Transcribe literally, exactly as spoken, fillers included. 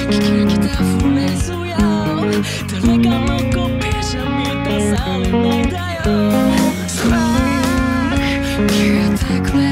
聞きに来たフレーズよ誰かのコピーじゃ満たされないんだよ。スパーク消えてくれ